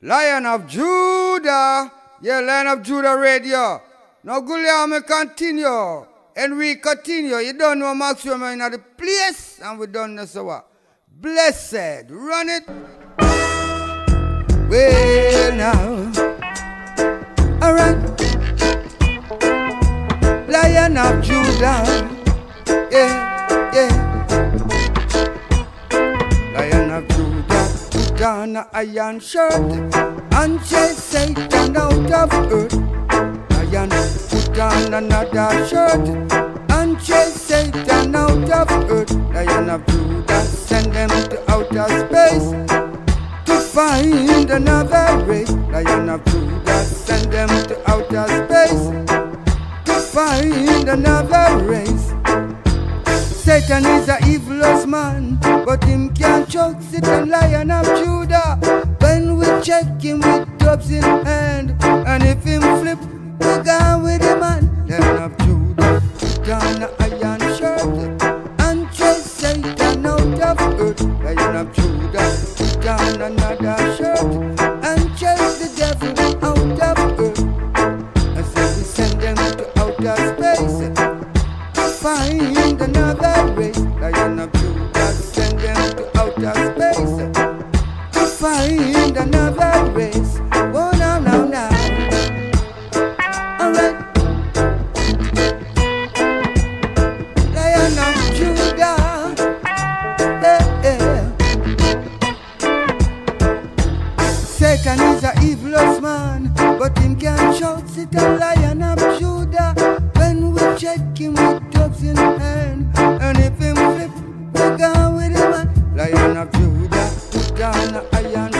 Lion of Judah. Yeah, Lion of Judah Radio. Now, Guliam, continue. And we continue. You don't know Maxwell in the place. And we done this what? Blessed. Run it. Well, now. Alright. Lion of Judah. Yeah, yeah. Lion of Judah. Put on an iron shirt and chase Satan out of earth. Lion, put on another shirt and chase Satan out of earth. Lion of Judah, send them to outer space to find another race. Lion of Judah, send them to outer space to find another race. Satan is a evilest man, but him can't choke it. And Lion of Judah, when we check him with dubs in hand, and if him flip, we go with him. Man, Lion of Judah, put on an iron shirt and chase Satan out of earth. Lion of Judah, put on another shirt and chase the devil out of earth. And so we send them to outer space to find another race. Lion of Judah, send them to outer space to find another race. Oh, now, now, now. Alright. Lion of Judah. Yeah, yeah. Satan is a evilest man, but him can't shout it. A Lion of Judah, when we check him with dogs in hand, and if him flip, we go with him. Lion of Judah, put down the iron